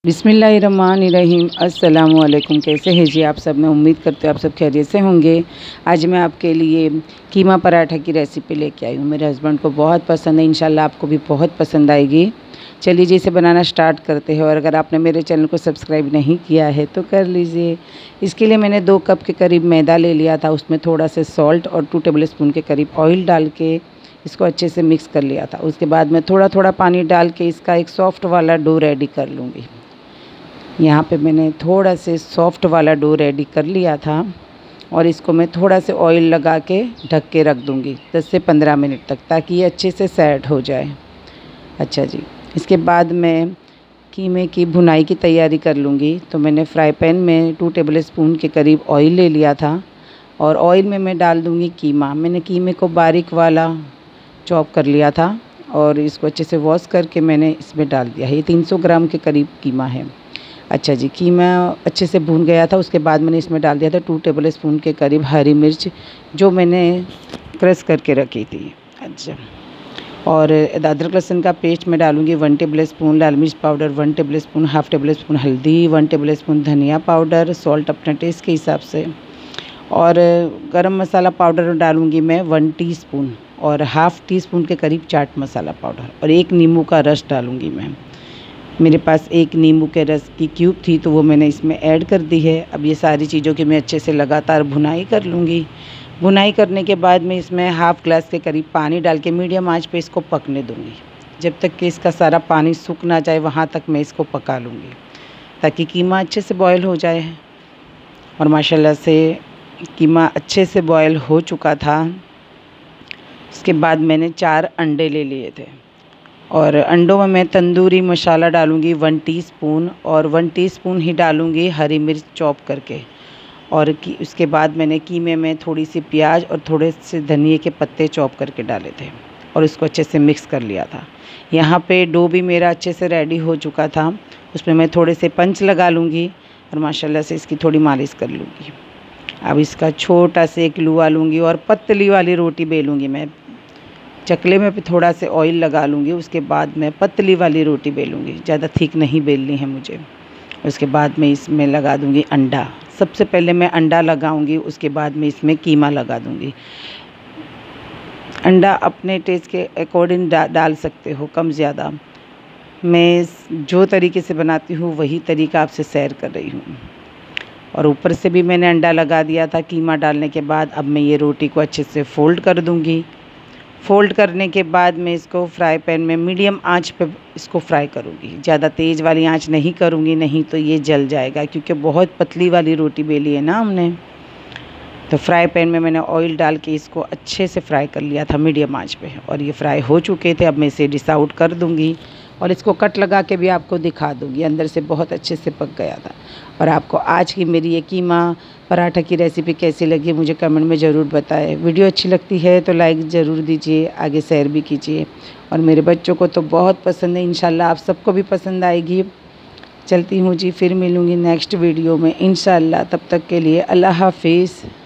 बिस्मिल्लाहिर्रहमानिर्रहीम। अस्सलाम वालेकुम। कैसे हैं जी आप सब? मैं उम्मीद करती हूँ आप सब खैरियत से होंगे। आज मैं आपके लिए कीमा पराठा की रेसिपी लेके आई हूँ। मेरे हस्बैंड को बहुत पसंद है, इंशाल्लाह आपको भी बहुत पसंद आएगी। चलिए जी, इसे बनाना स्टार्ट करते हैं। और अगर आपने मेरे चैनल को सब्सक्राइब नहीं किया है तो कर लीजिए। इसके लिए मैंने 2 कप के करीब मैदा ले लिया था, उसमें थोड़ा सा सॉल्ट और 2 टेबल स्पून के करीब ऑयल डाल के इसको अच्छे से मिक्स कर लिया था। उसके बाद मैं थोड़ा थोड़ा पानी डाल के इसका एक सॉफ्ट वाला डो रेडी कर लूँगी। यहाँ पे मैंने थोड़ा से सॉफ्ट वाला डो रेडी कर लिया था और इसको मैं थोड़ा से ऑयल लगा के ढक के रख दूँगी 10 से 15 मिनट तक, ताकि ये अच्छे से सेट हो जाए। अच्छा जी, इसके बाद मैं कीमे की भुनाई की तैयारी कर लूँगी। तो मैंने फ्राई पैन में 2 टेबल स्पून के करीब ऑयल ले लिया था और ऑयल में मैं डाल दूँगी कीमा। मैंने कीमे को बारीक वाला चॉप कर लिया था और इसको अच्छे से वॉश करके मैंने इसमें डाल दिया है। ये 300 ग्राम के करीब कीमा है। अच्छा जी, कीमा अच्छे से भून गया था। उसके बाद मैंने इसमें डाल दिया था 2 टेबल स्पून के करीब हरी मिर्च, जो मैंने क्रश करके रखी थी। अच्छा, और अदरक लहसुन का पेस्ट मैं डालूँगी 1 टेबल स्पून, लाल मिर्च powder 1 tablespoon, half tablespoon हल्दी, 1 टेबल स्पून धनिया पाउडर, सॉल्ट अपने टेस्ट के हिसाब से, और गरम मसाला पाउडर डालूँगी मैं 1 टीस्पून और हाफ़ टी स्पून के करीब चाट मसाला पाउडर, और 1 नींबू का रस डालूँगी मैं। मेरे पास 1 नींबू के रस की क्यूब थी तो वो मैंने इसमें ऐड कर दी है। अब ये सारी चीज़ों की मैं अच्छे से लगातार भुनाई कर लूँगी। भुनाई करने के बाद मैं इसमें हाफ़ ग्लास के करीब पानी डाल के मीडियम आंच पे इसको पकने दूँगी। जब तक कि इसका सारा पानी सूख ना जाए वहाँ तक मैं इसको पका लूँगी, ताकि कीमा अच्छे से बॉयल हो जाए। और माशाल्लाह से कीमा अच्छे से बॉयल हो चुका था। उसके बाद मैंने 4 अंडे ले लिए थे और अंडों में मैं तंदूरी मसाला डालूँगी 1 टीस्पून, और 1 टीस्पून ही डालूँगी हरी मिर्च चॉप करके। और उसके बाद मैंने कीमे में थोड़ी सी प्याज और थोड़े से धनिए के पत्ते चॉप करके डाले थे और इसको अच्छे से मिक्स कर लिया था। यहाँ पे डो भी मेरा अच्छे से रेडी हो चुका था। उसमें मैं थोड़े से पंच लगा लूँगी और माशाल्लाह से इसकी थोड़ी मालिश कर लूँगी। अब इसका छोटा से एक लुआ लूँगी और पतली वाली रोटी बेलूँगी मैं। चकले में भी थोड़ा से ऑयल लगा लूँगी। उसके बाद मैं पतली वाली रोटी बेलूँगी, ज़्यादा थिक नहीं बेलनी है मुझे। उसके बाद मैं इसमें लगा दूँगी अंडा। सबसे पहले मैं अंडा लगाऊँगी, उसके बाद मैं इसमें कीमा लगा दूँगी। अंडा अपने टेस्ट के अकॉर्डिंग डाल सकते हो, कम ज़्यादा। मैं जो तरीके से बनाती हूँ वही तरीका आपसे शेयर कर रही हूँ। और ऊपर से भी मैंने अंडा लगा दिया था कीमा डालने के बाद। अब मैं ये रोटी को अच्छे से फ़ोल्ड कर दूँगी। फ़ोल्ड करने के बाद मैं इसको फ्राई पैन में मीडियम आंच पे इसको फ्राई करूँगी। ज़्यादा तेज़ वाली आंच नहीं करूँगी, नहीं तो ये जल जाएगा, क्योंकि बहुत पतली वाली रोटी बेली है ना हमने। तो फ्राई पैन में मैंने ऑयल डाल के इसको अच्छे से फ्राई कर लिया था मीडियम आंच पे, और ये फ्राई हो चुके थे। अब मैं इसे डिश आउट कर दूँगी और इसको कट लगा के भी आपको दिखा दूँगी। अंदर से बहुत अच्छे से पक गया था। और आपको आज की मेरी ये कीमा पराठा की रेसिपी कैसी लगी मुझे कमेंट में ज़रूर बताएं। वीडियो अच्छी लगती है तो लाइक ज़रूर दीजिए, आगे शेयर भी कीजिए। और मेरे बच्चों को तो बहुत पसंद है, इंशाल्लाह आप सबको भी पसंद आएगी। चलती हूँ जी, फिर मिलूँगी नेक्स्ट वीडियो में इंशाल्लाह। तब तक के लिए अल्लाह हाफिज़।